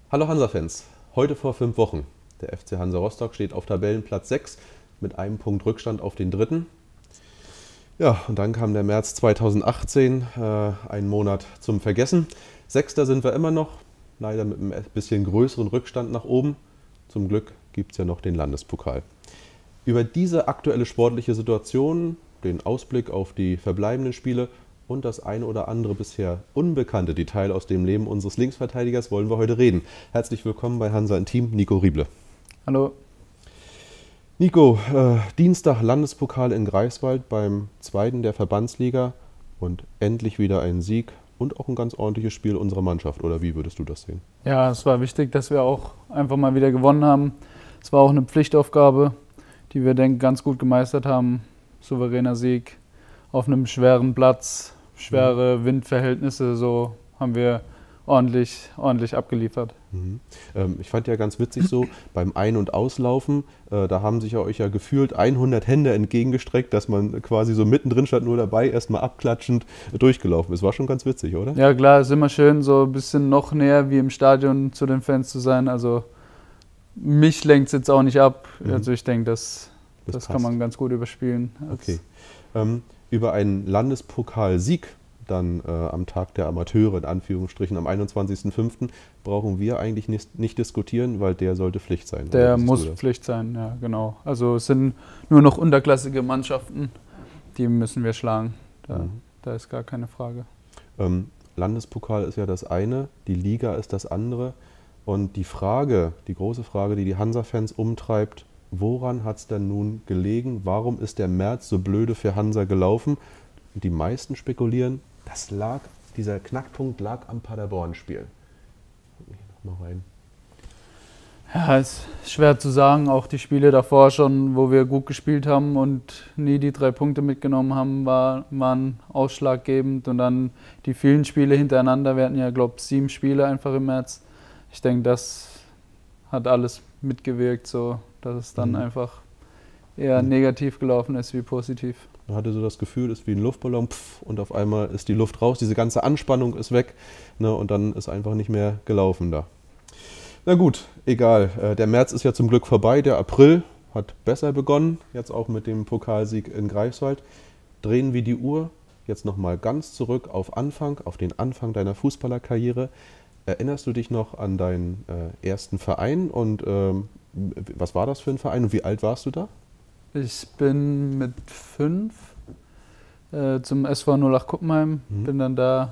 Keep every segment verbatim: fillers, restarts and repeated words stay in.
Hallo Hansa-Fans, heute vor fünf Wochen. Der F C Hansa Rostock steht auf Tabellenplatz sechs mit einem Punkt Rückstand auf den dritten. Ja, und dann kam der März zweitausendachtzehn, äh, ein Monat zum Vergessen. Sechster sind wir immer noch, leider mit einem bisschen größeren Rückstand nach oben. Zum Glück gibt es ja noch den Landespokal. Über diese aktuelle sportliche Situation, den Ausblick auf die verbleibenden Spiele und das eine oder andere bisher unbekannte Detail aus dem Leben unseres Linksverteidigers wollen wir heute reden. Herzlich willkommen bei Hansa Intim, Nico Rieble. Hallo. Nico, äh, Dienstag Landespokal in Greifswald beim zweiten der Verbandsliga und endlich wieder ein Sieg und auch ein ganz ordentliches Spiel unserer Mannschaft. Oder wie würdest du das sehen? Ja, es war wichtig, dass wir auch einfach mal wieder gewonnen haben. Es war auch eine Pflichtaufgabe, die wir, denke ich, ganz gut gemeistert haben. Souveräner Sieg auf einem schweren Platz, schwere Windverhältnisse, so haben wir ordentlich, ordentlich abgeliefert. Mhm. Ähm, ich fand ja ganz witzig so, beim Ein- und Auslaufen, äh, da haben sich ja euch ja gefühlt hundert Hände entgegengestreckt, dass man quasi so mittendrin stand, nur dabei, erstmal abklatschend durchgelaufen ist. War schon ganz witzig, oder? Ja klar, ist immer schön, so ein bisschen noch näher wie im Stadion zu den Fans zu sein. Also mich lenkt es jetzt auch nicht ab. Mhm. Also ich denke, das, das, das kann man ganz gut überspielen. Okay. Ähm, über einen Landespokalsieg dann äh, am Tag der Amateure, in Anführungsstrichen, am einundzwanzigsten fünften brauchen wir eigentlich nicht, nicht diskutieren, weil der sollte Pflicht sein. Der muss Pflicht sein, ja genau. Also es sind nur noch unterklassige Mannschaften, die müssen wir schlagen. Da, mhm. da ist gar keine Frage. Ähm, Landespokal ist ja das eine, die Liga ist das andere. Und die Frage, die große Frage, die die Hansa-Fans umtreibt, woran hat es denn nun gelegen? Warum ist der März so blöde für Hansa gelaufen? Und die meisten spekulieren, das lag, dieser Knackpunkt lag am Paderborn-Spiel. Noch mal rein. Ja, ist schwer zu sagen. Auch die Spiele davor schon, wo wir gut gespielt haben und nie die drei Punkte mitgenommen haben, war, waren ausschlaggebend. Und dann die vielen Spiele hintereinander. Wir hatten ja, glaube ich, sieben Spiele einfach im März. Ich denke, das hat alles mitgewirkt, so dass es dann mhm. einfach eher mhm. negativ gelaufen ist wie positiv. Man hatte so das Gefühl, es ist wie ein Luftballon, pff, und auf einmal ist die Luft raus, diese ganze Anspannung ist weg, ne, und dann ist einfach nicht mehr gelaufen da. Na gut, egal. Äh, der März ist ja zum Glück vorbei, der April hat besser begonnen, jetzt auch mit dem Pokalsieg in Greifswald. Drehen wir die Uhr jetzt nochmal ganz zurück auf Anfang, auf den Anfang deiner Fußballerkarriere. Erinnerst du dich noch an deinen äh, ersten Verein und ähm, was war das für ein Verein und wie alt warst du da? Ich bin mit fünf äh, zum S V null acht Kuppenheim, mhm. bin dann da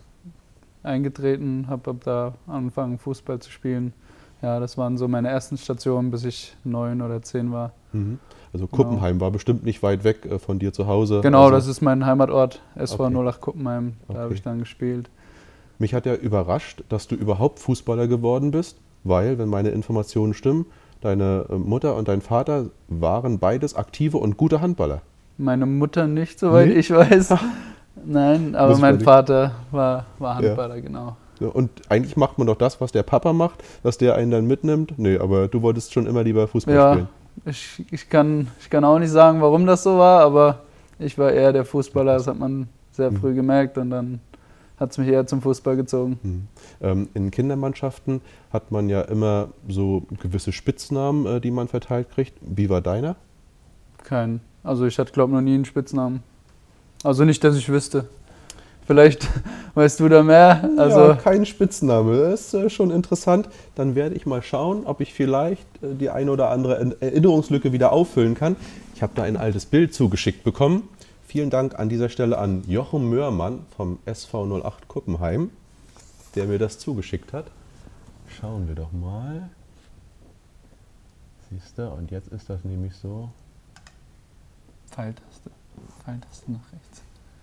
eingetreten, habe ab da angefangen Fußball zu spielen. Ja, das waren so meine ersten Stationen, bis ich neun oder zehn war. Mhm. Also Kuppenheim genau. war bestimmt nicht weit weg äh, von dir zu Hause. Genau, also das ist mein Heimatort, S V null acht okay. Kuppenheim, da okay. habe ich dann gespielt. Mich hat ja überrascht, dass du überhaupt Fußballer geworden bist, weil, wenn meine Informationen stimmen, deine Mutter und dein Vater waren beides aktive und gute Handballer. Meine Mutter nicht, soweit nee? ich weiß. Nein, aber Muss mein Vater war, war Handballer, ja. genau. Und eigentlich macht man doch das, was der Papa macht, dass der einen dann mitnimmt. Nee, aber du wolltest schon immer lieber Fußball ja, spielen. Ich, ich, kann, ich kann auch nicht sagen, warum das so war, aber ich war eher der Fußballer, das hat man sehr früh mhm. gemerkt und dann hat es mich eher zum Fußball gezogen. Mhm. Ähm, in Kindermannschaften hat man ja immer so gewisse Spitznamen, äh, die man verteilt kriegt. Wie war deiner? Kein. Also ich hatte, glaube ich, noch nie einen Spitznamen. Also nicht, dass ich wüsste. Vielleicht weißt du da mehr. Also ja, kein Spitzname. Das ist äh, schon interessant. Dann werde ich mal schauen, ob ich vielleicht äh, die eine oder andere Erinnerungslücke wieder auffüllen kann. Ich habe da ein altes Bild zugeschickt bekommen. Vielen Dank an dieser Stelle an Jochen Mörmann vom S V null acht Kuppenheim, der mir das zugeschickt hat. Schauen wir doch mal. Siehst du, und jetzt ist das nämlich so. Pfeiltaste, Pfeiltaste nach rechts.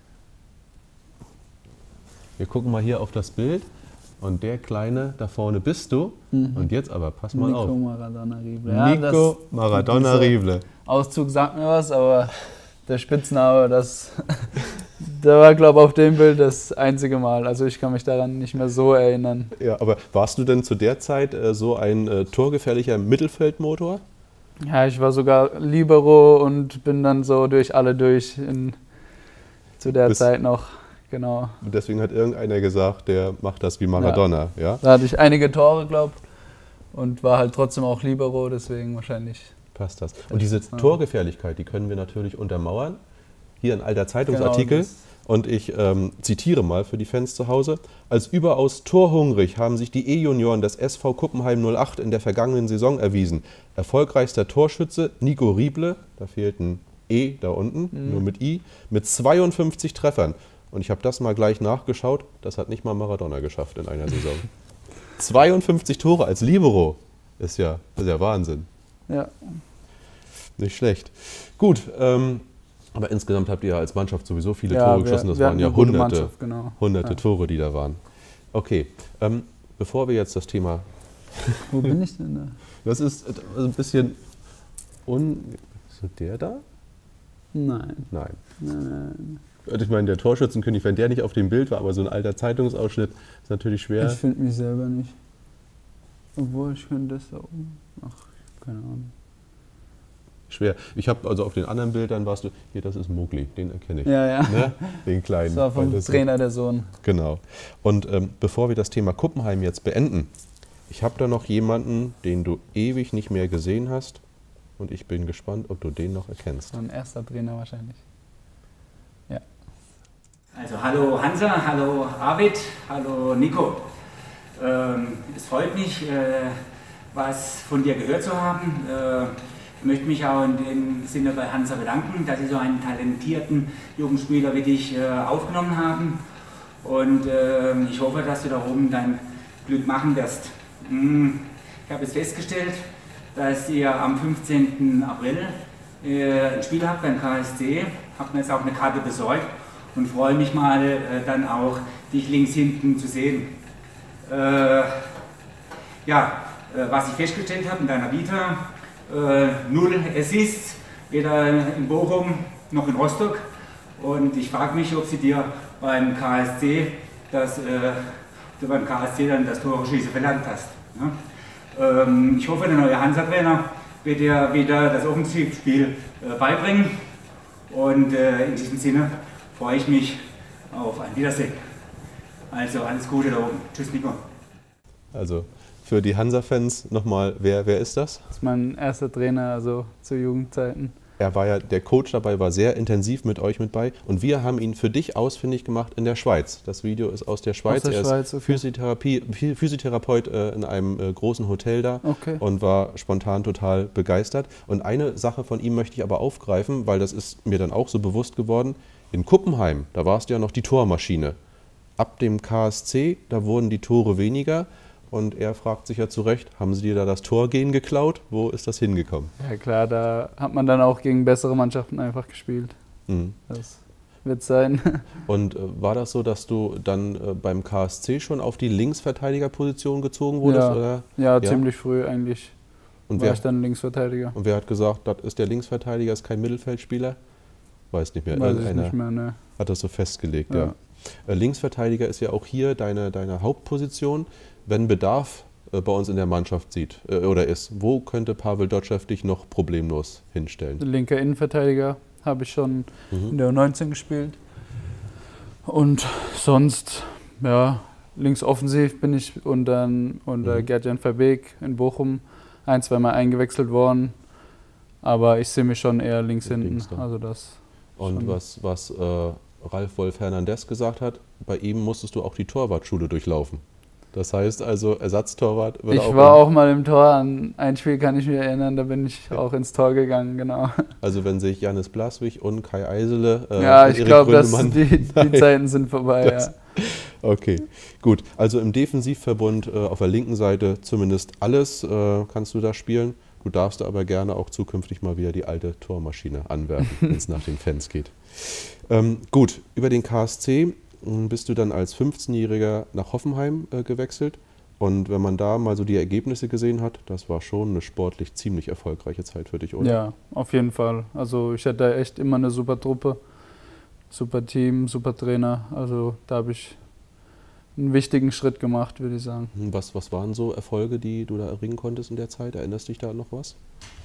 Wir gucken mal hier auf das Bild und der Kleine da vorne bist du. Mhm. Und jetzt aber, pass mal Nico auf. Nico Maradona Rieble. Ja, Nico Maradona Rieble. Auszug sagt mir was, aber der Spitzname, das, der war, glaube ich, auf dem Bild das einzige Mal. Also ich kann mich daran nicht mehr so erinnern. Ja, aber warst du denn zu der Zeit äh, so ein äh, torgefährlicher Mittelfeldmotor? Ja, ich war sogar Libero und bin dann so durch alle durch in, zu der Bis Zeit noch. Genau. Und deswegen hat irgendeiner gesagt, der macht das wie Maradona, ja? ja? Da hatte ich einige Tore, glaube ich. und war halt trotzdem auch Libero, deswegen wahrscheinlich. Passt das. Und diese ja. Torgefährlichkeit, die können wir natürlich untermauern. Hier ein alter Zeitungsartikel. Genau, und ich ähm, zitiere mal für die Fans zu Hause. Als überaus torhungrig haben sich die E-Junioren des S V Kuppenheim null acht in der vergangenen Saison erwiesen. Erfolgreichster Torschütze Nico Rieble, da fehlt ein E da unten, mhm. nur mit I, mit zweiundfünfzig Treffern. Und ich habe das mal gleich nachgeschaut, das hat nicht mal Maradona geschafft in einer Saison. zweiundfünfzig Tore als Libero, ist ja, ist ja Wahnsinn. Ja. Nicht schlecht. Gut, ähm, aber insgesamt habt ihr als Mannschaft sowieso viele ja, Tore wir, geschossen. Das wir waren ja hunderte, genau. hunderte ja. Tore, die da waren. Okay, ähm, bevor wir jetzt das Thema... Wo bin ich denn da? Das ist ein bisschen... Un ist der da? Nein. Nein. Nein. Ich meine, der Torschützenkönig, wenn der nicht auf dem Bild war, aber so ein alter Zeitungsausschnitt, ist natürlich schwer. Ich finde mich selber nicht. Obwohl, ich könnte das da oben... Ach, keine Ahnung. Schwer. Ich habe also auf den anderen Bildern warst du, hier, das ist Mowgli, den erkenne ich. Ja, ja. Ne? Den kleinen. Das war vom das Trainer der Sohn. Genau. Und ähm, bevor wir das Thema Kuppenheim jetzt beenden, ich habe da noch jemanden, den du ewig nicht mehr gesehen hast und ich bin gespannt, ob du den noch erkennst. So ein erster Trainer wahrscheinlich. Ja. Also hallo Hansa, hallo Arvid, hallo Nico. Ähm, es freut mich, äh, was von dir gehört zu haben. Äh, Ich möchte mich auch in dem Sinne bei Hansa bedanken, dass sie so einen talentierten Jugendspieler wie dich äh, aufgenommen haben. Und äh, ich hoffe, dass du da oben dein Glück machen wirst. Hm, ich habe jetzt festgestellt, dass ihr am fünfzehnten April äh, ein Spiel habt beim K S C. Habt mir jetzt auch eine Karte besorgt und freue mich mal äh, dann auch, dich links hinten zu sehen. Äh, ja, äh, was ich festgestellt habe in deiner Vita, Äh, null Assists, weder in Bochum noch in Rostock. Und ich frage mich, ob sie dir beim K S C, das, äh, du beim K S C dann das Tore-Schießen verlernt hast. Ne? Ähm, ich hoffe, der neue Hansa-Trainer wird dir wieder das Offensivspiel äh, beibringen. Und äh, in diesem Sinne freue ich mich auf ein Wiedersehen. Also alles Gute da oben. Tschüss, Nico. Also für die Hansa-Fans nochmal, wer, wer ist das? Das ist mein erster Trainer, also zu Jugendzeiten. Er war ja, der Coach dabei war sehr intensiv mit euch mit bei und wir haben ihn für dich ausfindig gemacht in der Schweiz. Das Video ist aus der Schweiz. Aus der er Schweiz, ist okay. Physiotherapie, Physiotherapeut äh, in einem äh, großen Hotel da okay. und war spontan total begeistert. Und eine Sache von ihm möchte ich aber aufgreifen, weil das ist mir dann auch so bewusst geworden. In Kuppenheim, da warst du ja noch die Tormaschine. Ab dem K S C, da wurden die Tore weniger. Und er fragt sich ja zu Recht, haben sie dir da das Torgehen geklaut? Wo ist das hingekommen? Ja klar, da hat man dann auch gegen bessere Mannschaften einfach gespielt. Mhm. Das wird sein. Und äh, war das so, dass du dann äh, beim K S C schon auf die Linksverteidigerposition gezogen wurdest? Ja, oder? Ja, ja, ziemlich früh eigentlich und war wer, ich dann Linksverteidiger. Und wer hat gesagt, das ist der Linksverteidiger, ist kein Mittelfeldspieler? Weiß nicht mehr. Weiß ich nicht mehr, ne. Hat das so festgelegt, ja. ja. Äh, Linksverteidiger ist ja auch hier deine, deine Hauptposition. Wenn Bedarf äh, bei uns in der Mannschaft sieht äh, oder ist, wo könnte Pavel Dotschew dich noch problemlos hinstellen? Linker Innenverteidiger habe ich schon mhm. in der U neunzehn gespielt. Und sonst, ja, links offensiv bin ich unter, unter mhm. Gerd-Jan Verbeek in Bochum ein, zweimal eingewechselt worden. Aber ich sehe mich schon eher links hinten. Also das Und was, was äh, Ralf Wolf Hernandez gesagt hat, bei ihm musstest du auch die Torwartschule durchlaufen. Das heißt also, Ersatztorwart... Ich auch war auch mal im Tor, an ein Spiel kann ich mich erinnern, da bin ich auch ins Tor gegangen, genau. Also wenn sich Janis Blaswig und Kai Eisele... Äh, ja, ich glaube, die, die Zeiten sind vorbei, das, ja. Okay, gut. Also im Defensivverbund äh, auf der linken Seite zumindest alles äh, kannst du da spielen. Du darfst aber gerne auch zukünftig mal wieder die alte Tormaschine anwerfen, wenn es nach den Fans geht. Ähm, gut, über den K S C bist du dann als fünfzehnjähriger nach Hoffenheim äh, gewechselt. Und wenn man da mal so die Ergebnisse gesehen hat, das war schon eine sportlich ziemlich erfolgreiche Zeit für dich, oder? Ja, auf jeden Fall. Also ich hatte da echt immer eine super Truppe, super Team, super Trainer. Also da habe ich einen wichtigen Schritt gemacht, würde ich sagen. Was, was waren so Erfolge, die du da erringen konntest in der Zeit? Erinnerst du dich da noch was?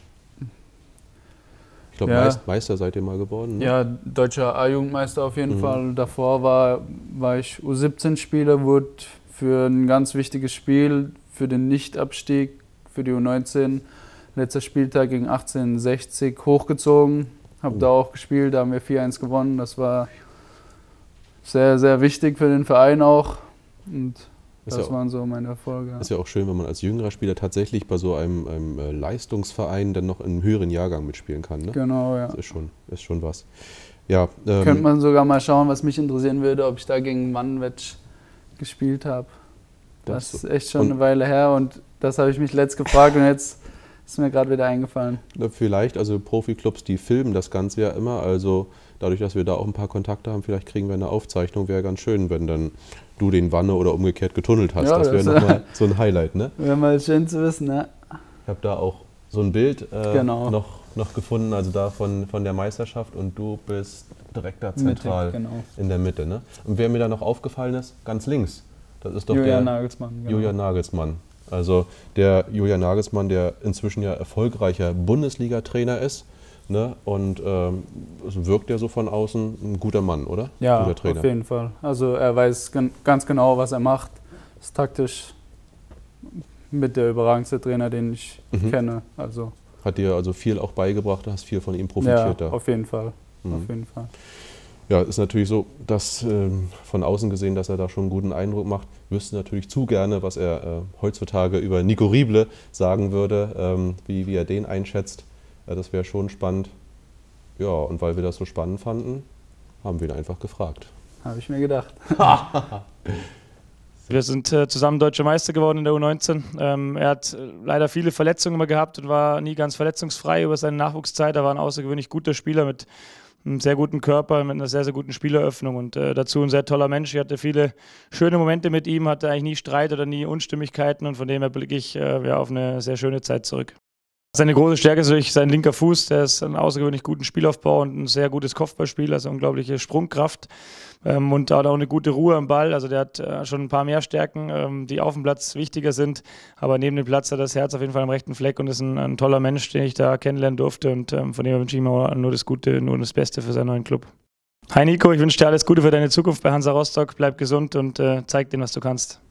Ich glaube, ja. Meist, Meister seid ihr mal geworden, ne? Ja, deutscher A-Jugendmeister auf jeden mhm. Fall. Davor war, war ich U siebzehn-Spieler, wurde für ein ganz wichtiges Spiel, für den Nichtabstieg für die U neunzehn. Letzter Spieltag gegen achtzehnhundertsechzig hochgezogen. Habe oh. da auch gespielt, da haben wir vier eins gewonnen. Das war sehr, sehr wichtig für den Verein auch. Und ist das ja auch, waren so meine Erfolge. Ist ja auch schön, wenn man als jüngerer Spieler tatsächlich bei so einem, einem Leistungsverein dann noch in einem höheren Jahrgang mitspielen kann. Ne? Genau, ja. Das ist schon, ist schon was. Ja, ähm, könnte man sogar mal schauen, was mich interessieren würde, ob ich da gegen Mannwetsch gespielt habe. Das, das ist echt schon eine Weile her und das habe ich mich letzt gefragt und jetzt ist mir gerade wieder eingefallen. Vielleicht, also Profiklubs, die filmen das Ganze ja immer, also dadurch, dass wir da auch ein paar Kontakte haben, vielleicht kriegen wir eine Aufzeichnung, wäre ganz schön, wenn dann du den Wanne oder umgekehrt getunnelt hast. Ja, das wäre nochmal so ein Highlight, ne? Wäre mal schön zu wissen, ne? Ich habe da auch so ein Bild äh, genau. noch, noch gefunden, also da von, von der Meisterschaft und du bist direkt da zentral Mitte, genau. in der Mitte, ne? Und wer mir da noch aufgefallen ist, ganz links, das ist doch Julian der Nagelsmann. Genau. Julian Nagelsmann. Also der Julian Nagelsmann, der inzwischen ja erfolgreicher Bundesliga-Trainer ist, ne? Und ähm, wirkt ja so von außen ein guter Mann, oder? Ja, guter Trainer. Auf jeden Fall. Also er weiß ganz genau, was er macht. Ist taktisch mit der überragendste Trainer, den ich mhm. kenne. Also hat dir also viel auch beigebracht, du hast viel von ihm profitiert ja, da. auf jeden Fall. Mhm. Auf jeden Fall. Ja, ist natürlich so, dass ähm, von außen gesehen, dass er da schon einen guten Eindruck macht. Wüsste natürlich zu gerne, was er äh, heutzutage über Nico Rieble sagen würde, ähm, wie, wie er den einschätzt. Ja, das wäre schon spannend. Ja, und weil wir das so spannend fanden, haben wir ihn einfach gefragt. Habe ich mir gedacht. Wir sind äh, zusammen Deutscher Meister geworden in der U neunzehn. Ähm, er hat äh, leider viele Verletzungen immer gehabt und war nie ganz verletzungsfrei über seine Nachwuchszeit. Er war ein außergewöhnlich guter Spieler mit einem sehr guten Körper, mit einer sehr, sehr guten Spieleröffnung und äh, dazu ein sehr toller Mensch. Ich hatte viele schöne Momente mit ihm, hatte eigentlich nie Streit oder nie Unstimmigkeiten und von dem her blicke ich äh, ja, auf eine sehr schöne Zeit zurück. Seine große Stärke ist natürlich sein linker Fuß, der ist ein außergewöhnlich guten Spielaufbau und ein sehr gutes Kopfballspiel, also unglaubliche Sprungkraft ähm, und hat auch eine gute Ruhe am Ball, also der hat äh, schon ein paar mehr Stärken, ähm, die auf dem Platz wichtiger sind, aber neben dem Platz hat er das Herz auf jeden Fall am rechten Fleck und ist ein, ein toller Mensch, den ich da kennenlernen durfte und ähm, von dem wünsche ich ihm auch nur das Gute, nur das Beste für seinen neuen Club. Hi Nico, ich wünsche dir alles Gute für deine Zukunft bei Hansa Rostock, bleib gesund und äh, zeig denen, was du kannst.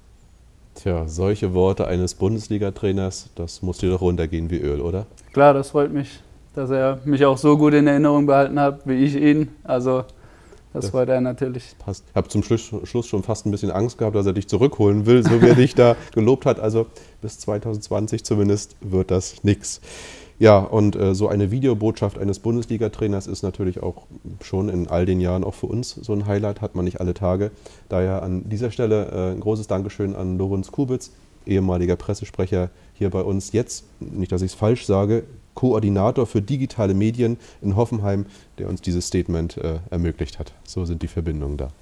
Tja, solche Worte eines Bundesliga-Trainers, das muss dir doch runtergehen wie Öl, oder? Klar, das freut mich, dass er mich auch so gut in Erinnerung behalten hat, wie ich ihn. Also das, das freut er natürlich. Passt. Ich habe zum Schluss, Schluss schon fast ein bisschen Angst gehabt, dass er dich zurückholen will, so wie er dich da gelobt hat. Also bis zwanzig zwanzig zumindest wird das nix. Ja, und äh, so eine Videobotschaft eines Bundesliga-Trainers ist natürlich auch schon in all den Jahren auch für uns so ein Highlight, hat man nicht alle Tage. Daher an dieser Stelle äh, ein großes Dankeschön an Lorenz Kubitz, ehemaliger Pressesprecher hier bei uns, jetzt, nicht dass ich es falsch sage, Koordinator für digitale Medien in Hoffenheim, der uns dieses Statement äh, ermöglicht hat. So sind die Verbindungen da.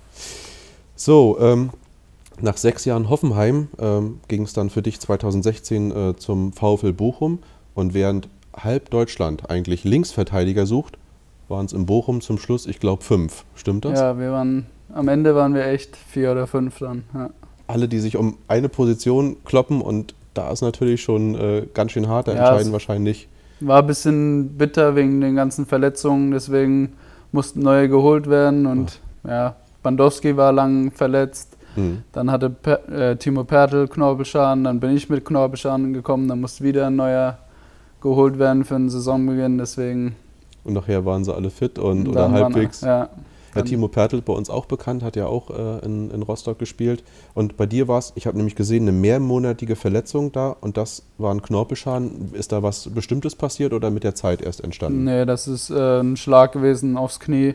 So, ähm, nach sechs Jahren Hoffenheim ähm, ging es dann für dich zwanzig sechzehn äh, zum VfL Bochum und während halb Deutschland eigentlich Linksverteidiger sucht, waren es in Bochum zum Schluss, ich glaube, fünf. Stimmt das? Ja, wir waren, am Ende waren wir echt vier oder fünf dann. Ja. Alle, die sich um eine Position kloppen und da ist natürlich schon äh, ganz schön hart, da ja, entscheiden wahrscheinlich. War ein bisschen bitter wegen den ganzen Verletzungen, deswegen mussten neue geholt werden und Ach. ja, Bandowski war lang verletzt. Mhm. Dann hatte per, äh, Timo Pertl Knorpelschaden, dann bin ich mit Knorpelschaden gekommen, dann musste wieder ein neuer geholt werden für den Saisonbeginn, deswegen. Und nachher waren sie alle fit und oder halbwegs. Waren, ja, ja, Timo Pertl, bei uns auch bekannt, hat ja auch äh, in, in Rostock gespielt. Und bei dir war es, ich habe nämlich gesehen, eine mehrmonatige Verletzung da und das war ein Knorpelschaden. Ist da was Bestimmtes passiert oder mit der Zeit erst entstanden? Nee, das ist äh, ein Schlag gewesen aufs Knie,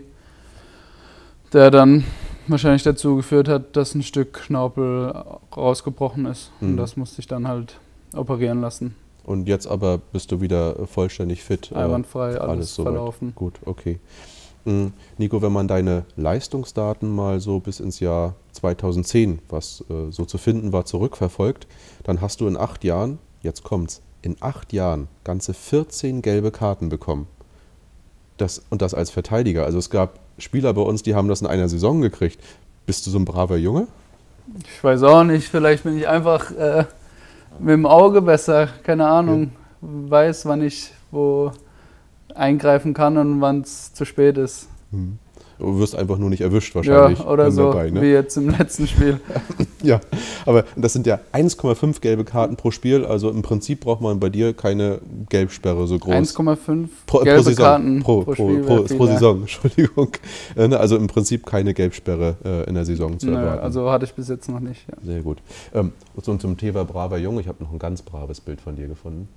der dann wahrscheinlich dazu geführt hat, dass ein Stück Knorpel rausgebrochen ist. Mhm. Und das musste ich dann halt operieren lassen. Und jetzt aber bist du wieder vollständig fit? Einwandfrei, alles, alles verlaufen. Gut, okay. Mhm. Nico, wenn man deine Leistungsdaten mal so bis ins Jahr zweitausendzehn, was äh, so zu finden war, zurückverfolgt, dann hast du in acht Jahren, jetzt kommt's, in acht Jahren ganze vierzehn gelbe Karten bekommen. Das, und das als Verteidiger. Also es gab Spieler bei uns, die haben das in einer Saison gekriegt. Bist du so ein braver Junge? Ich weiß auch nicht, vielleicht bin ich einfach äh, mit dem Auge besser, keine Ahnung, ja. Weiß, wann ich wo eingreifen kann und wann es zu spät ist. Hm. Du wirst einfach nur nicht erwischt wahrscheinlich. Ja, oder so, dabei, ne? wie jetzt im letzten Spiel. Ja, aber das sind ja eins Komma fünf gelbe Karten pro Spiel, also im Prinzip braucht man bei dir keine Gelbsperre so groß. eins Komma fünf pro, gelbe pro Saison, Karten pro, pro, pro, Spiel. pro, pro, pro Saison, Entschuldigung. Also im Prinzip keine Gelbsperre äh, in der Saison zu Nö, erwarten. also hatte ich bis jetzt noch nicht. Ja. Sehr gut. Ähm, und zum Thema braver Junge, ich habe noch ein ganz braves Bild von dir gefunden.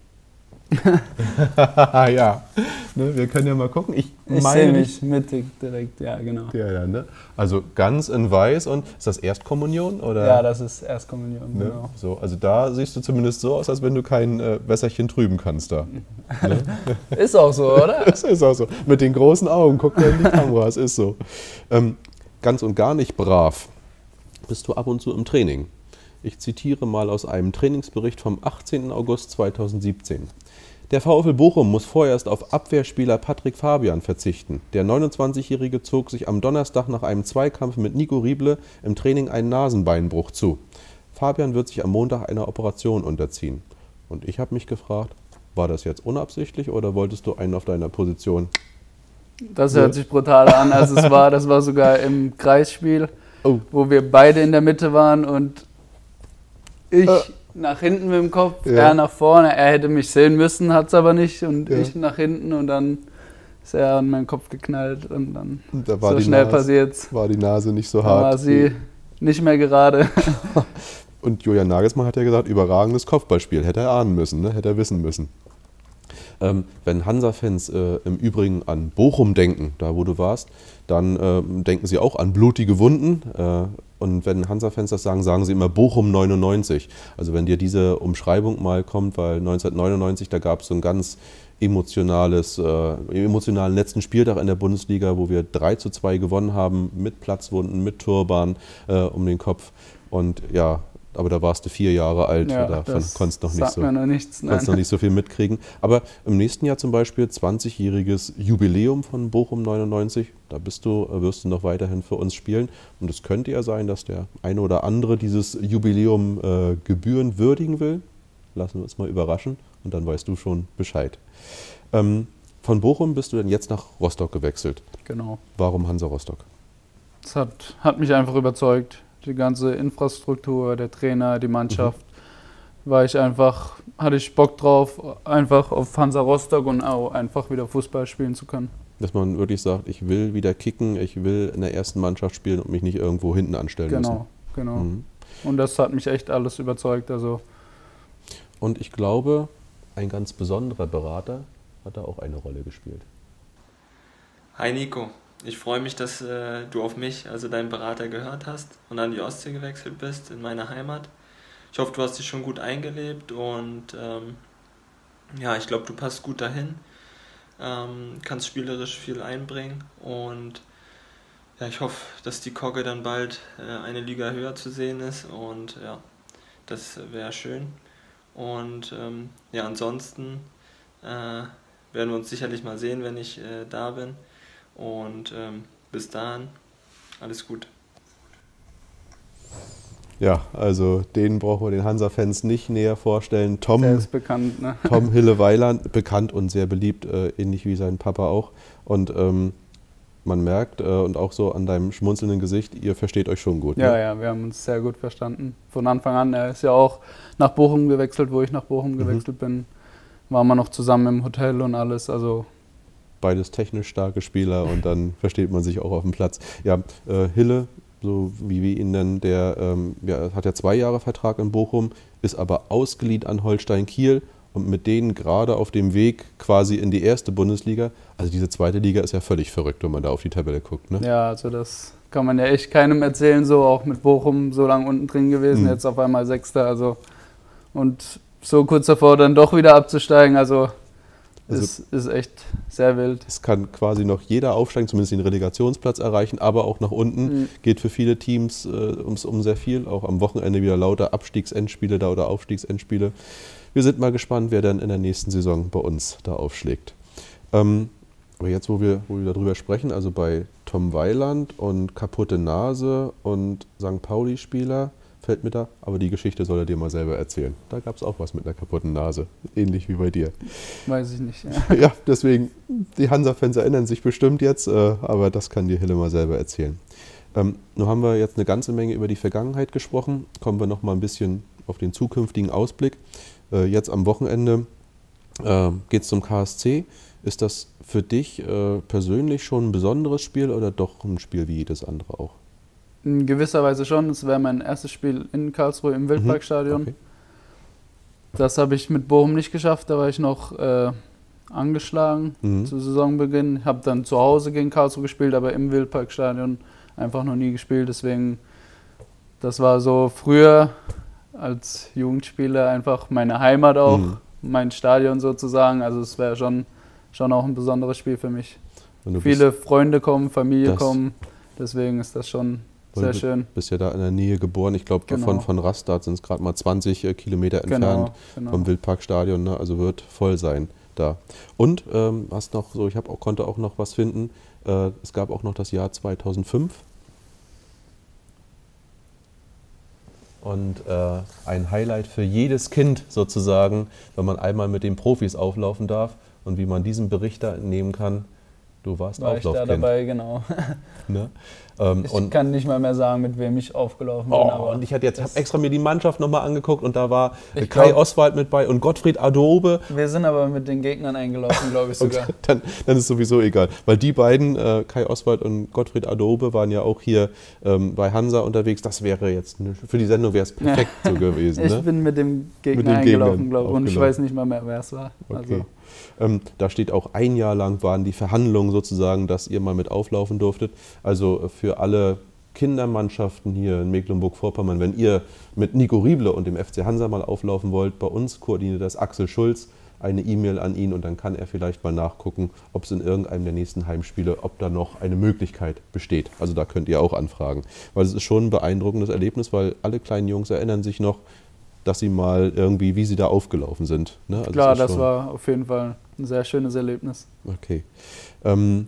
Ja, ne, wir können ja mal gucken. Ich, Ich meine sehe mich mich mittig direkt, ja genau. Ja, ja, ne? Also ganz in weiß. Und ist das Erstkommunion? Oder? Ja, das ist Erstkommunion, Ne? genau. So, also da siehst du zumindest so aus, als wenn du kein äh, Wässerchen trüben kannst da. Ne? Ist auch so, oder? Das ist auch so. Mit den großen Augen, guck mal in die Kamera, es ist so. Ähm, ganz und gar nicht brav bist du ab und zu im Training. Ich zitiere mal aus einem Trainingsbericht vom achtzehnten August zweitausendsiebzehn. Der VfL Bochum muss vorerst auf Abwehrspieler Patrick Fabian verzichten. Der neunundzwanzigjährige zog sich am Donnerstag nach einem Zweikampf mit Nico Rieble im Training einen Nasenbeinbruch zu. Fabian wird sich am Montag einer Operation unterziehen. Und ich habe mich gefragt, war das jetzt unabsichtlich oder wolltest du einen auf deiner Position? Das hört sich brutal an. Also es war, das war sogar im Kreisspiel, oh. wo wir beide in der Mitte waren und ich äh. nach hinten mit dem Kopf, ja. er nach vorne. Er hätte mich sehen müssen, hat es aber nicht. Und ja. ich nach hinten und dann ist er an meinen Kopf geknallt und dann und da war so die schnell Nase, passiert. War die Nase nicht so da hart. war sie nicht mehr gerade. Und Julian Nagelsmann hat ja gesagt, überragendes Kopfballspiel. Hätte er ahnen müssen, ne? Hätte er wissen müssen. Ähm, wenn Hansa-Fans äh, im Übrigen an Bochum denken, da wo du warst, dann äh, denken sie auch an blutige Wunden. Äh, und wenn Hansa-Fans das sagen, sagen sie immer Bochum neunundneunzig. Also wenn dir diese Umschreibung mal kommt, weil neunzehnhundertneunundneunzig, da gab es so ein ganz emotionales, äh, emotionalen letzten Spieltag in der Bundesliga, wo wir drei zu zwei gewonnen haben, mit Platzwunden, mit Turban äh, um den Kopf. Und ja, aber da warst du vier Jahre alt, ja, davon konntest du noch, nicht so, noch, nichts, konntest noch nicht so viel mitkriegen. Aber im nächsten Jahr zum Beispiel zwanzigjähriges Jubiläum von Bochum neunundneunzig, da bist du, wirst du noch weiterhin für uns spielen. Und es könnte ja sein, dass der eine oder andere dieses Jubiläum äh, gebührend würdigen will. Lassen wir uns mal überraschen und dann weißt du schon Bescheid. Ähm, von Bochum bist du denn jetzt nach Rostock gewechselt. Genau. Warum Hansa Rostock? Das hat, hat mich einfach überzeugt. Die ganze Infrastruktur, der Trainer, die Mannschaft, mhm. war ich einfach, hatte ich Bock drauf, einfach auf Hansa Rostock und auch einfach wieder Fußball spielen zu können. Dass man wirklich sagt, ich will wieder kicken, ich will in der ersten Mannschaft spielen und mich nicht irgendwo hinten anstellen genau, müssen. Genau, genau. Mhm. Und das hat mich echt alles überzeugt. Also. Und ich glaube, ein ganz besonderer Berater hat da auch eine Rolle gespielt. Hi Nico. Ich freue mich, dass äh, du auf mich, also deinen Berater, gehört hast und an die Ostsee gewechselt bist, in meine Heimat. Ich hoffe, du hast dich schon gut eingelebt und ähm, ja, ich glaube, du passt gut dahin, ähm, kannst spielerisch viel einbringen und ja, ich hoffe, dass die Kogge dann bald äh, eine Liga höher zu sehen ist und ja, das wäre schön. Und ähm, ja, ansonsten äh, werden wir uns sicherlich mal sehen, wenn ich äh, da bin. Und ähm, bis dahin, alles gut. Ja, also den brauchen wir den Hansa-Fans nicht näher vorstellen. Tom, Der ist bekannt, ne? Tom Hille-Weiland, bekannt und sehr beliebt, äh, ähnlich wie sein Papa auch. Und ähm, man merkt, äh, und auch so an deinem schmunzelnden Gesicht, ihr versteht euch schon gut. Ja, ne? ja, wir haben uns sehr gut verstanden. Von Anfang an, er ist ja auch nach Bochum gewechselt, wo ich nach Bochum mhm. gewechselt bin. Waren wir noch zusammen im Hotel und alles, also... Beides technisch starke Spieler und dann versteht man sich auch auf dem Platz. Ja, äh, Hille, so wie wir ihn nennen, der ähm, ja, hat ja zwei Jahre Vertrag in Bochum, ist aber ausgeliehen an Holstein Kiel und mit denen gerade auf dem Weg quasi in die erste Bundesliga. Also diese zweite Liga ist ja völlig verrückt, wenn man da auf die Tabelle guckt. Ne? Ja, also das kann man ja echt keinem erzählen, so auch mit Bochum so lange unten drin gewesen, mhm. jetzt auf einmal Sechster. Also und so kurz davor dann doch wieder abzusteigen, also... Also ist, ist echt sehr wild. Es kann quasi noch jeder aufsteigen, zumindest den Relegationsplatz erreichen, aber auch nach unten mhm. geht für viele Teams äh, ums, um sehr viel. Auch am Wochenende wieder lauter Abstiegsendspiele da oder Aufstiegsendspiele. Wir sind mal gespannt, wer dann in der nächsten Saison bei uns da aufschlägt. Ähm, aber jetzt, wo wir, wo wir darüber sprechen, also bei Tom Weiland und kaputte Nase und Sankt Pauli-Spieler, fällt mir da, aber die Geschichte soll er dir mal selber erzählen. Da gab es auch was mit einer kaputten Nase, ähnlich wie bei dir. Weiß ich nicht. Ja, ja deswegen, die Hansa-Fans erinnern sich bestimmt jetzt, äh, aber das kann dir Hille mal selber erzählen. Ähm, nun haben wir jetzt eine ganze Menge über die Vergangenheit gesprochen, kommen wir noch mal ein bisschen auf den zukünftigen Ausblick. Äh, jetzt am Wochenende äh, geht es zum K S C. Ist das für dich äh, persönlich schon ein besonderes Spiel oder doch ein Spiel wie jedes andere auch? in gewisser Weise schon. Es wäre mein erstes Spiel in Karlsruhe im Wildparkstadion. Okay. Das habe ich mit Bochum nicht geschafft, da war ich noch äh, angeschlagen mhm. zu Saisonbeginn. Habe dann zu Hause gegen Karlsruhe gespielt, aber im Wildparkstadion einfach noch nie gespielt. Deswegen, das war so früher als Jugendspieler einfach meine Heimat auch, mhm. mein Stadion sozusagen. Also es wäre schon, schon auch ein besonderes Spiel für mich. Viele Freunde kommen, Familie kommen, deswegen ist das schon sehr schön. Du bist ja da in der Nähe geboren. Ich glaube, genau. von, von Rastatt sind es gerade mal zwanzig Kilometer entfernt genau, genau. vom Wildparkstadion. Ne? Also wird voll sein da. Und ähm, hast noch so, ich hab auch, konnte auch noch was finden. Äh, es gab auch noch das Jahr zweitausendfünf. Und äh, ein Highlight für jedes Kind sozusagen, wenn man einmal mit den Profis auflaufen darf und wie man diesen Bericht da entnehmen kann. Du warst War Auflaufkind. Ich da dabei, genau. Ne? Ähm, ich und kann nicht mal mehr sagen, mit wem ich aufgelaufen bin. Oh, aber und ich hatte jetzt hab extra mir die Mannschaft nochmal angeguckt und da war Kai glaub, Oswald mit bei und Gottfried Adobe. Wir sind aber mit den Gegnern eingelaufen, glaube ich sogar. dann, dann ist sowieso egal, weil die beiden, äh, Kai Oswald und Gottfried Adobe, waren ja auch hier ähm, bei Hansa unterwegs. Das wäre jetzt, ne, für die Sendung wäre es perfekt so gewesen. Ich ne? bin mit dem Gegner mit eingelaufen, glaube ich, und ich weiß nicht mal mehr, wer es war. Okay. Also. Ähm, da steht auch, ein Jahr lang waren die Verhandlungen sozusagen, dass ihr mal mit auflaufen durftet. Also für alle Kindermannschaften hier in Mecklenburg-Vorpommern, wenn ihr mit Nico Rieble und dem F C Hansa mal auflaufen wollt, bei uns koordiniert das Axel Schulz, eine E-Mail an ihn und dann kann er vielleicht mal nachgucken, ob es in irgendeinem der nächsten Heimspiele, ob da noch eine Möglichkeit besteht. Also da könnt ihr auch anfragen. Weil es ist schon ein beeindruckendes Erlebnis, weil alle kleinen Jungs erinnern sich noch, dass sie mal irgendwie, wie sie da aufgelaufen sind. Ne? Also Klar, das, das war auf jeden Fall ein sehr schönes Erlebnis. Okay. Ähm,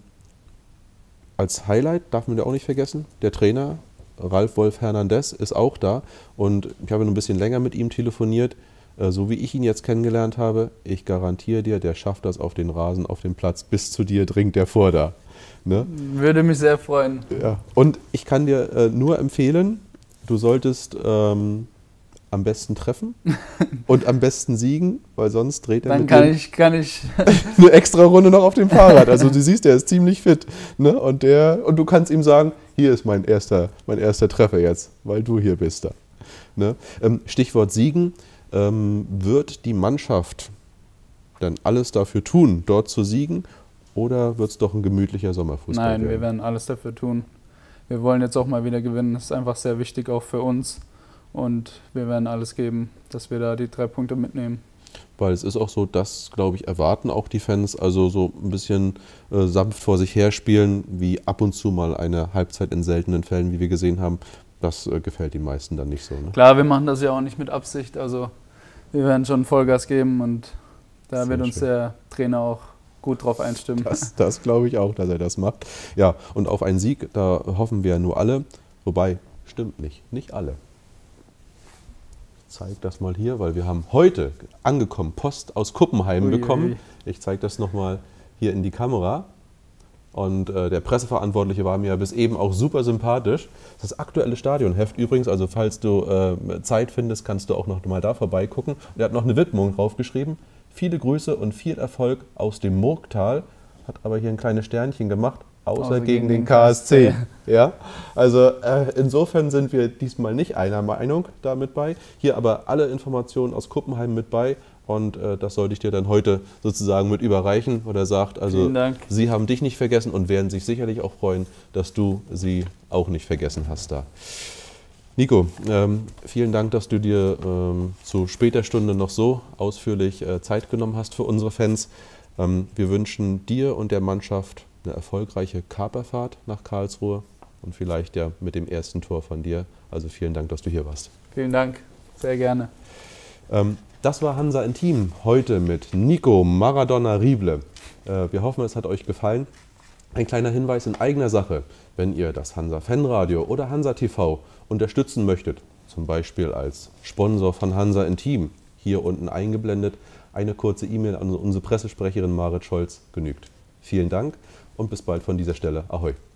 als Highlight darf man ja auch nicht vergessen, der Trainer Ralf Wolf Hernandez ist auch da und ich habe ein bisschen länger mit ihm telefoniert. Äh, so wie ich ihn jetzt kennengelernt habe, ich garantiere dir, der schafft das auf den Rasen, auf dem Platz, bis zu dir dringt der vor da. Ne? Würde mich sehr freuen. Ja. Und ich kann dir äh, nur empfehlen, du solltest ähm, am besten treffen und am besten siegen, weil sonst dreht er Dann mit kann ich, kann ich eine extra Runde noch auf dem Fahrrad. Also du siehst, der ist ziemlich fit. Ne? Und, der, und du kannst ihm sagen, hier ist mein erster, mein erster Treffer jetzt, weil du hier bist da. Ne? Ähm, Stichwort Siegen. Ähm, wird die Mannschaft dann alles dafür tun, dort zu siegen, oder wird es doch ein gemütlicher Sommerfußball Nein, werden? wir werden alles dafür tun. Wir wollen jetzt auch mal wieder gewinnen. Das ist einfach sehr wichtig auch für uns. Und wir werden alles geben, dass wir da die drei Punkte mitnehmen. Weil es ist auch so, das, glaube ich, erwarten auch die Fans, also so ein bisschen äh, sanft vor sich her spielen, wie ab und zu mal eine Halbzeit in seltenen Fällen, wie wir gesehen haben. Das äh, gefällt den meisten dann nicht so. Ne? Klar, wir machen das ja auch nicht mit Absicht, also wir werden schon Vollgas geben und da Sehr wird uns schön. Der Trainer auch gut drauf einstimmen. Das, das glaube ich auch, dass er das macht. Ja, und auf einen Sieg, da hoffen wir nur alle, wobei, stimmt nicht, nicht alle. Ich zeige das mal hier, weil wir haben heute angekommen Post aus Kuppenheim ui, bekommen. Ui. Ich zeige das nochmal hier in die Kamera. Und äh, der Presseverantwortliche war mir bis eben auch super sympathisch. Das aktuelle Stadionheft übrigens, also falls du äh, Zeit findest, kannst du auch noch mal da vorbeigucken. Und er hat noch eine Widmung draufgeschrieben. Viele Grüße und viel Erfolg aus dem Murgtal. Hat aber hier ein kleines Sternchen gemacht. Außer, Außer gegen, gegen den K S C. Ja, also äh, insofern sind wir diesmal nicht einer Meinung da mit bei. Hier aber alle Informationen aus Kuppenheim mit bei. Und äh, das sollte ich dir dann heute sozusagen mit überreichen. Oder sagt, also sie haben dich nicht vergessen und werden sich sicherlich auch freuen, dass du sie auch nicht vergessen hast da. Nico, ähm, vielen Dank, dass du dir ähm, zu später Stunde noch so ausführlich äh, Zeit genommen hast für unsere Fans. Ähm, wir wünschen dir und der Mannschaft eine erfolgreiche Kaperfahrt nach Karlsruhe und vielleicht ja mit dem ersten Tor von dir. Also vielen Dank, dass du hier warst. Vielen Dank, sehr gerne. Ähm, das war Hansa Intim heute mit Nico Maradona Rieble. Äh, wir hoffen, es hat euch gefallen. Ein kleiner Hinweis in eigener Sache. Wenn ihr das Hansa Fanradio oder Hansa T V unterstützen möchtet, zum Beispiel als Sponsor von Hansa Intim, hier unten eingeblendet, eine kurze E-Mail an unsere Pressesprecherin Marit Scholz genügt. Vielen Dank und bis bald von dieser Stelle. Ahoi!